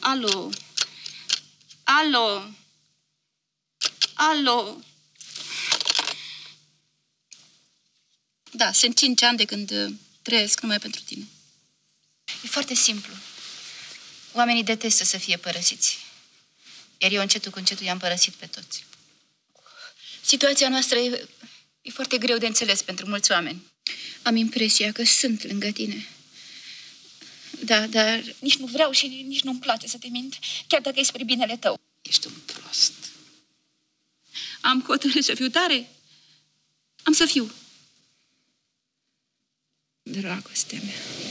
Alo? Alo? Alo? Da, sunt 5 ani de când trăiesc numai pentru tine. E foarte simplu. Oamenii detestă să fie părăsiți. Iar eu încetul cu încetul i-am părăsit pe toți. Situația noastră e foarte greu de înțeles pentru mulți oameni. Am impresia că sunt lângă tine. Da, dar nici nu vreau și nici nu-mi place să te mint, chiar dacă e spre binele tău. Ești un prost. Am hotărât să fiu tare. Am să fiu. Dragostea mea.